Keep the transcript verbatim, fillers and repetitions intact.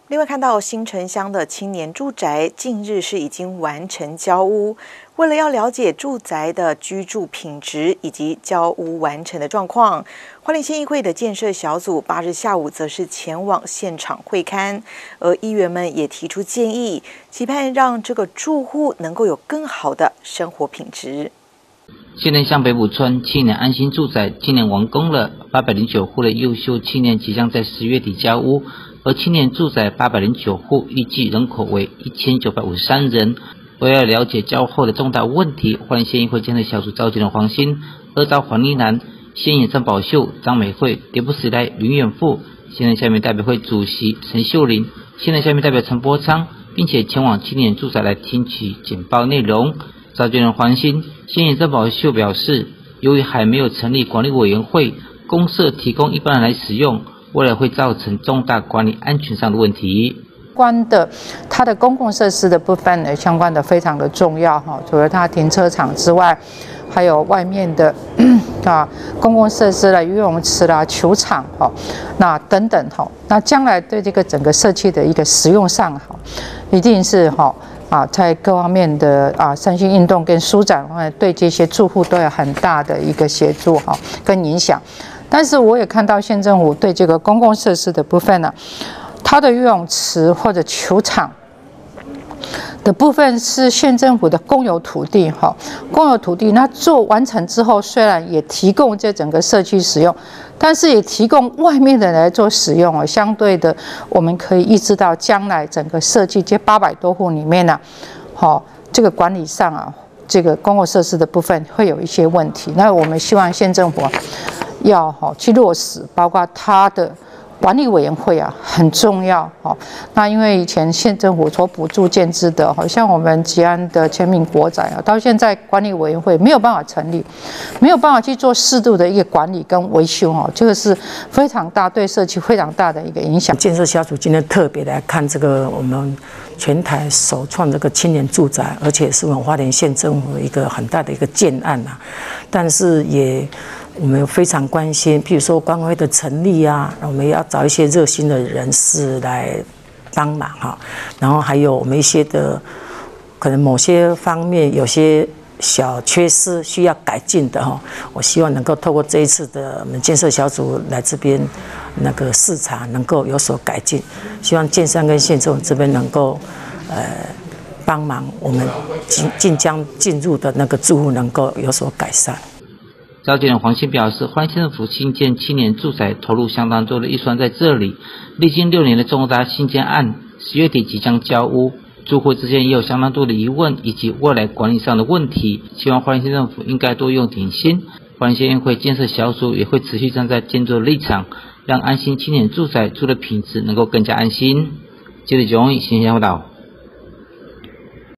另外，看到新城乡的青年住宅近日是已经完成交屋。为了要了解住宅的居住品质以及交屋完成的状况，花莲县议会的建设小组八日下午则是前往现场会勘，而议员们也提出建议，期盼让这个住户能够有更好的生活品质。 新城乡北埔村青年安心住宅今年完工了，八百零九户的优秀青年即将在十月底交屋。而青年住宅八百零九户，预计人口为一千九百五十三人。为了了解交后的重大问题，花莲县议会建设小组召集人黄鑫、二招黄丽兰、县议郑宝秀、张美惠、depu时代林远富、现任下面代表会主席陈秀玲、现任下面代表陈波昌，并且前往青年住宅来听取简报内容。召集人黄鑫、县议郑宝秀表示，由于还没有成立管理委员会，公设提供一般人来使用，未来会造成重大管理安全上的问题。 关的它的公共设施的部分呢，相关的非常的重要哈。除了它停车场之外，还有外面的啊公共设施啦、游泳池啦、球场哈，那等等哈。那将来对这个整个社区的一个使用上哈，一定是哈啊在各方面的啊身心运动跟舒展方面，对这些住户都有很大的一个协助哈跟影响。但是我也看到县政府对这个公共设施的部分呢，它的游泳池或者球场的部分是县政府的公有土地哈，公有土地那做完成之后，虽然也提供这整个社区使用，但是也提供外面的人来做使用哦。相对的，我们可以意识到将来整个社区这八百多户里面呢，好这个管理上啊，这个公共设施的部分会有一些问题。那我们希望县政府要好去落实，包括它的管理委员会啊很重要哦。那因为以前县政府所补助建制的，好像我们吉安的前民国宅啊，到现在管理委员会没有办法成立，没有办法去做适度的一个管理跟维修哦，这个是非常大对社区非常大的一个影响。 建设小组今天特别来看这个我们全台首创这个青年住宅，而且是我们花莲县政府一个很大的一个建案啊，但是也。我们非常关心，譬如说管委会的成立啊，我们要找一些热心的人士来帮忙哈。然后还有我们一些的可能某些方面有些小缺失需要改进的哈。我希望能够透过这一次的我们建设小组来这边那个视察，能够有所改进。希望建商跟县政府这边能够呃帮忙我们即即将进入的那个住户能够有所改善。 召集人黄鑫表示，花莲县政府新建青年住宅投入相当多的预算在这里，历经六年的重大新建案，十月底即将交屋，住户之间也有相当多的疑问以及未来管理上的问题，希望花莲县政府应该多用点心。花莲县议会建设小组也会持续站在建筑的立场，让安心青年住宅住的品质能够更加安心。记者九永义新闻报道。